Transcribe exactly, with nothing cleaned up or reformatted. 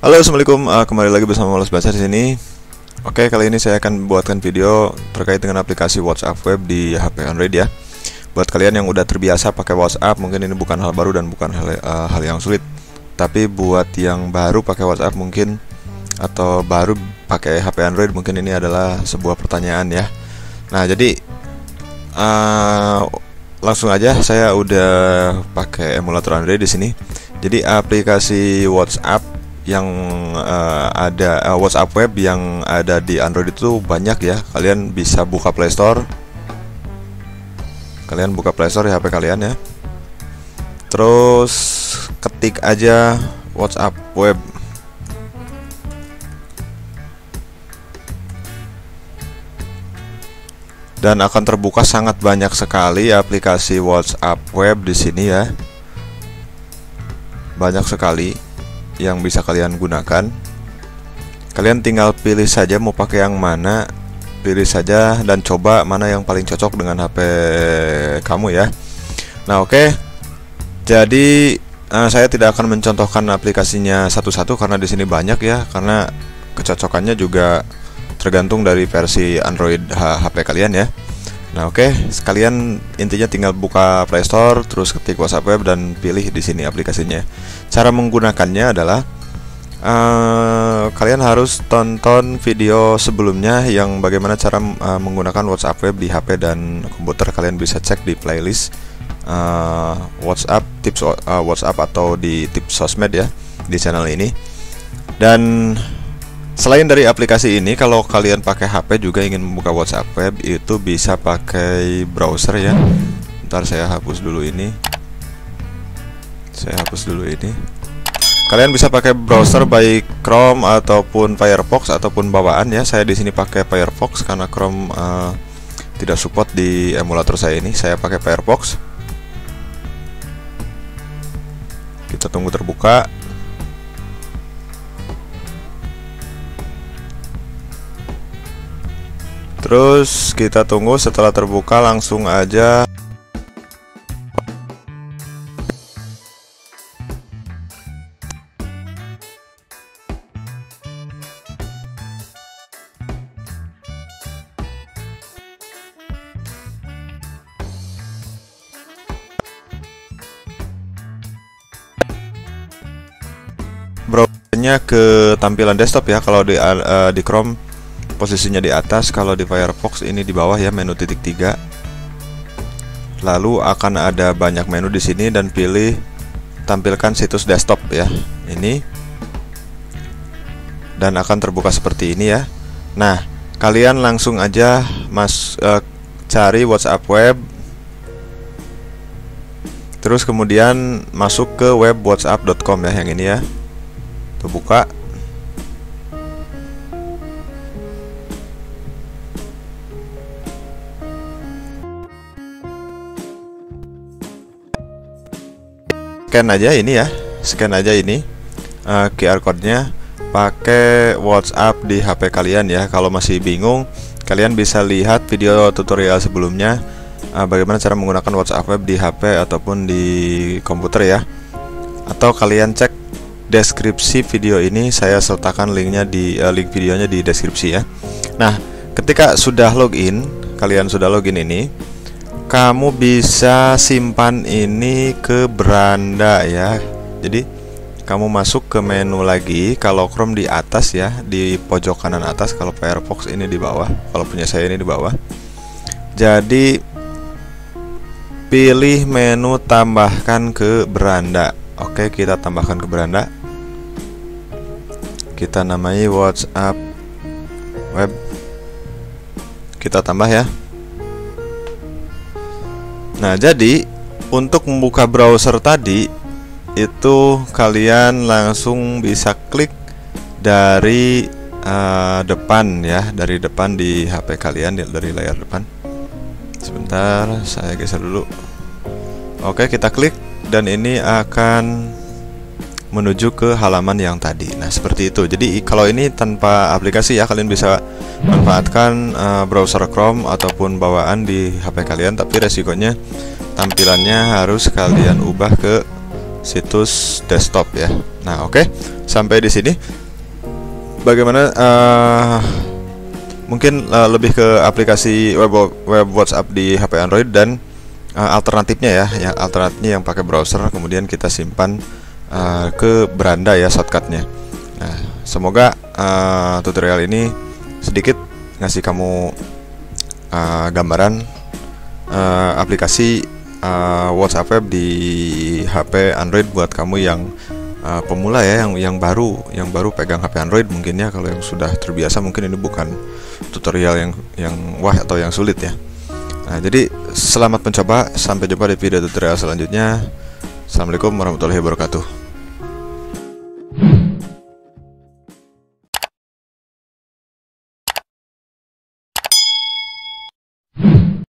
Halo, assalamualaikum. Uh, kembali lagi bersama Wallace Baca di sini. Oke, kali ini saya akan membuatkan video terkait dengan aplikasi WhatsApp web di H P Android ya. Buat kalian yang udah terbiasa pakai WhatsApp, mungkin ini bukan hal baru dan bukan hal, uh, hal yang sulit. Tapi buat yang baru pakai WhatsApp mungkin atau baru pakai H P Android, mungkin ini adalah sebuah pertanyaan ya. Nah, jadi uh, langsung aja, saya udah pakai emulator Android di sini. Jadi aplikasi WhatsApp yang uh, ada uh, WhatsApp web yang ada di Android itu banyak ya. Kalian bisa buka Play Store. Kalian buka Play Store di H P kalian ya. Terus ketik aja WhatsApp web. Dan akan terbuka sangat banyak sekali aplikasi WhatsApp web di sini ya. Banyak sekali yang bisa kalian gunakan. Kalian tinggal pilih saja mau pakai yang mana, pilih saja dan coba mana yang paling cocok dengan H P kamu ya. Nah, oke. Okay. Jadi uh, saya tidak akan mencontohkan aplikasinya satu-satu karena di sini banyak ya, karena kecocokannya juga tergantung dari versi Android H P kalian ya. Nah, oke, okay. Sekalian intinya tinggal buka Play Store, terus ketik WhatsApp web dan pilih di sini aplikasinya. Cara menggunakannya adalah uh, kalian harus tonton video sebelumnya yang bagaimana cara uh, menggunakan WhatsApp web di H P dan komputer. Kalian bisa cek di playlist uh, WhatsApp tips uh, WhatsApp atau di tips sosmed ya di channel ini. Dan selain dari aplikasi ini, kalau kalian pakai H P juga ingin membuka WhatsApp web, itu bisa pakai browser ya. Ntar saya hapus dulu ini. Saya hapus dulu ini. Kalian bisa pakai browser baik Chrome ataupun Firefox ataupun bawaan ya. Saya di sini pakai Firefox karena Chrome uh, tidak support di emulator saya ini. Saya pakai Firefox. Kita tunggu terbuka. Terus kita tunggu, setelah terbuka langsung aja browsernya ke tampilan desktop ya. Kalau di uh, di Chrome posisinya di atas, kalau di Firefox ini di bawah ya, menu titik tiga. Lalu akan ada banyak menu di sini dan pilih tampilkan situs desktop ya. Ini. Dan akan terbuka seperti ini ya. Nah, kalian langsung aja mas uh, cari WhatsApp web. Terus kemudian masuk ke web whatsapp dot com ya, yang ini ya. Tuh, buka. Scan aja ini ya, scan aja ini uh, Q R code-nya, pakai WhatsApp di H P kalian ya. Kalau masih bingung, kalian bisa lihat video tutorial sebelumnya uh, bagaimana cara menggunakan WhatsApp web di H P ataupun di komputer ya. Atau kalian cek deskripsi video ini, saya sertakan linknya di uh, link videonya di deskripsi ya. Nah, ketika sudah login, kalian sudah login ini, kamu bisa simpan ini ke beranda ya. Jadi kamu masuk ke menu lagi. Kalau Chrome di atas ya, di pojok kanan atas. Kalau Firefox ini di bawah. Kalau punya saya ini di bawah. Jadi pilih menu tambahkan ke beranda. Oke, kita tambahkan ke beranda. Kita namai WhatsApp web. Kita tambah ya. Nah, jadi untuk membuka browser tadi itu kalian langsung bisa klik dari uh, depan ya, dari depan di H P kalian, dari layar depan. Sebentar, saya geser dulu. Oke, kita klik dan ini akan menuju ke halaman yang tadi. Nah, seperti itu. Jadi kalau ini tanpa aplikasi ya, kalian bisa manfaatkan uh, browser Chrome ataupun bawaan di H P kalian, tapi resikonya tampilannya harus kalian ubah ke situs desktop ya. Nah, oke. Okay. Sampai di sini. Bagaimana uh, mungkin uh, lebih ke aplikasi web, web WhatsApp di H P Android dan uh, alternatifnya ya, yang alternatifnya yang pakai browser kemudian kita simpan uh, ke beranda ya shortcutnya. Nah, semoga uh, tutorial ini sedikit ngasih kamu uh, gambaran uh, aplikasi uh, WhatsApp web di H P Android buat kamu yang Uh, pemula ya, yang yang baru yang baru pegang H P Android mungkin ya. Kalau yang sudah terbiasa mungkin ini bukan tutorial yang yang wah atau yang sulit ya. Nah, jadi selamat mencoba, sampai jumpa di video tutorial selanjutnya. Assalamualaikum warahmatullahi wabarakatuh.